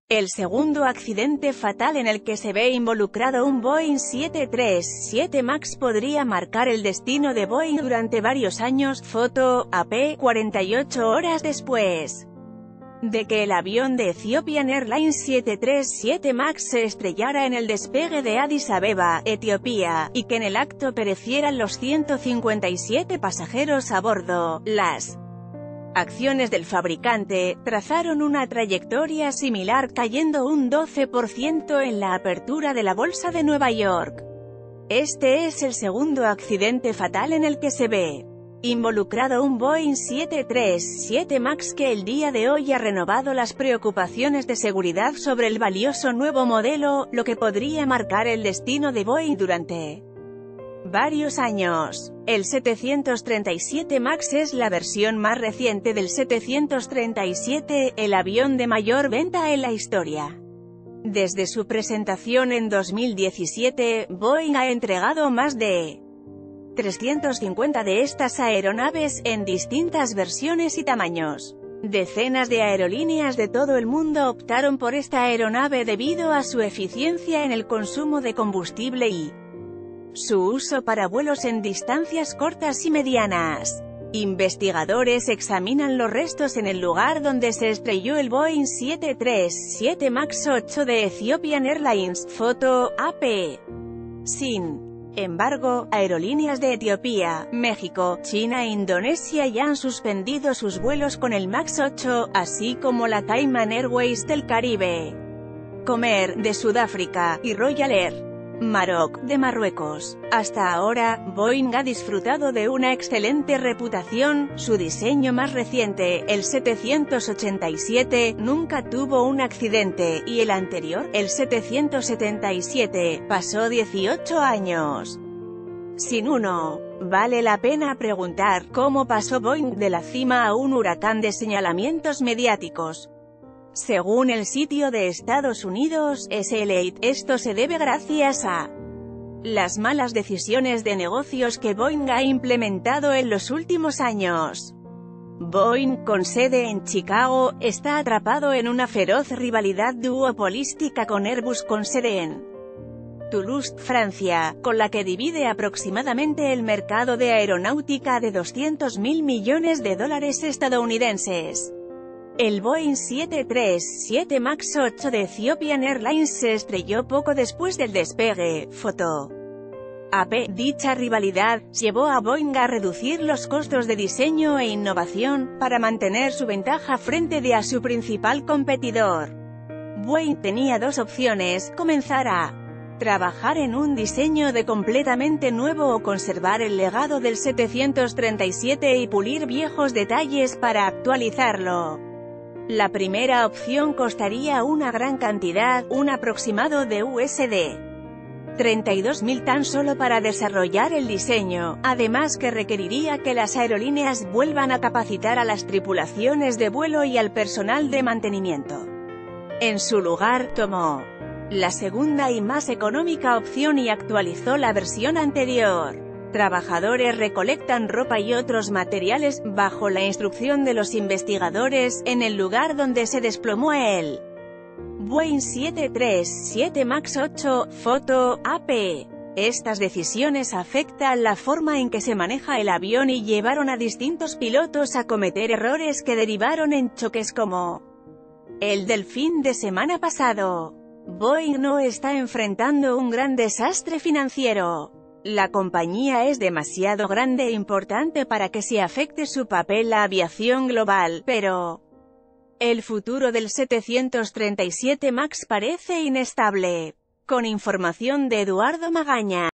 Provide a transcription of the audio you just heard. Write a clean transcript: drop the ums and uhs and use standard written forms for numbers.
El segundo accidente fatal en el que se ve involucrado un Boeing 737 MAX podría marcar el destino de Boeing durante varios años. Foto, AP, 48 horas después de que el avión de Ethiopian Airlines 737 MAX se estrellara en el despegue de Addis Abeba, Etiopía, y que en el acto perecieran los 157 pasajeros a bordo, las acciones del fabricante trazaron una trayectoria similar, cayendo un 12% en la apertura de la bolsa de Nueva York. Este es el segundo accidente fatal en el que se ve involucrado un Boeing 737 MAX que el día de hoy ha renovado las preocupaciones de seguridad sobre el valioso nuevo modelo, lo que podría marcar el destino de Boeing durante varios años. El 737 MAX es la versión más reciente del 737, el avión de mayor venta en la historia. Desde su presentación en 2017, Boeing ha entregado más de 350 de estas aeronaves, en distintas versiones y tamaños. Decenas de aerolíneas de todo el mundo optaron por esta aeronave debido a su eficiencia en el consumo de combustible y su uso para vuelos en distancias cortas y medianas. Investigadores examinan los restos en el lugar donde se estrelló el Boeing 737 MAX 8 de Ethiopian Airlines. Foto, AP. Sin embargo, aerolíneas de Etiopía, México, China e Indonesia ya han suspendido sus vuelos con el MAX 8, así como la Cayman Airways del Caribe, Comair, de Sudáfrica, y Royal Air Maroc, de Marruecos. Hasta ahora, Boeing ha disfrutado de una excelente reputación. Su diseño más reciente, el 787, nunca tuvo un accidente, y el anterior, el 777, pasó 18 años sin uno. Vale la pena preguntar, ¿cómo pasó Boeing de la cima a un huracán de señalamientos mediáticos? Según el sitio de Estados Unidos, Slate, esto se debe gracias a las malas decisiones de negocios que Boeing ha implementado en los últimos años. Boeing, con sede en Chicago, está atrapado en una feroz rivalidad duopolística con Airbus, con sede en Toulouse, Francia, con la que divide aproximadamente el mercado de aeronáutica de 200.000 millones de dólares estadounidenses. El Boeing 737 MAX 8 de Ethiopian Airlines se estrelló poco después del despegue. Foto, AP. Dicha rivalidad llevó a Boeing a reducir los costos de diseño e innovación, para mantener su ventaja frente a su principal competidor. Boeing tenía dos opciones: comenzar a trabajar en un diseño de completamente nuevo o conservar el legado del 737 y pulir viejos detalles para actualizarlo. La primera opción costaría una gran cantidad, un aproximado de USD 32.000 tan solo para desarrollar el diseño, además que requeriría que las aerolíneas vuelvan a capacitar a las tripulaciones de vuelo y al personal de mantenimiento. En su lugar, tomó la segunda y más económica opción y actualizó la versión anterior. Trabajadores recolectan ropa y otros materiales, bajo la instrucción de los investigadores, en el lugar donde se desplomó el Boeing 737 MAX 8. Foto, AP. Estas decisiones afectan la forma en que se maneja el avión y llevaron a distintos pilotos a cometer errores que derivaron en choques como el del fin de semana pasado. Boeing no está enfrentando un gran desastre financiero. La compañía es demasiado grande e importante para que se afecte su papel la aviación global, pero el futuro del 737 MAX parece inestable. Con información de Eduardo Magaña.